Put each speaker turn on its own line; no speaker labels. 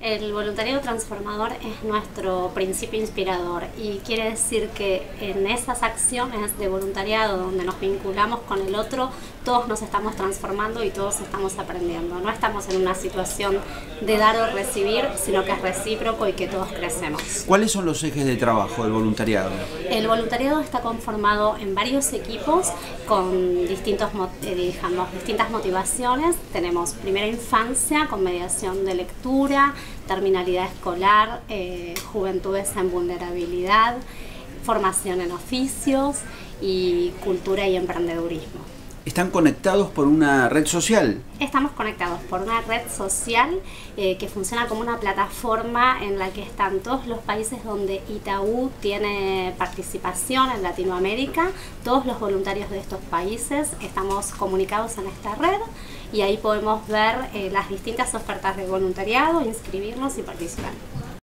El voluntariado transformador es nuestro principio inspirador y quiere decir que en esas acciones de voluntariado donde nos vinculamos con el otro, todos nos estamos transformando y todos estamos aprendiendo. No estamos en una situación de dar o recibir, sino que es recíproco y que todos crecemos.
¿Cuáles son los ejes de trabajo del voluntariado?
El voluntariado está conformado en varios equipos con distintas motivaciones. Tenemos primera infancia con mediación de lectura, terminalidad escolar, juventudes en vulnerabilidad, formación en oficios y cultura y emprendedurismo.
¿Están conectados por una red social?
Estamos conectados por una red social que funciona como una plataforma en la que están todos los países donde Itaú tiene participación en Latinoamérica. Todos los voluntarios de estos países estamos comunicados en esta red y ahí podemos ver las distintas ofertas de voluntariado, inscribirnos y participar.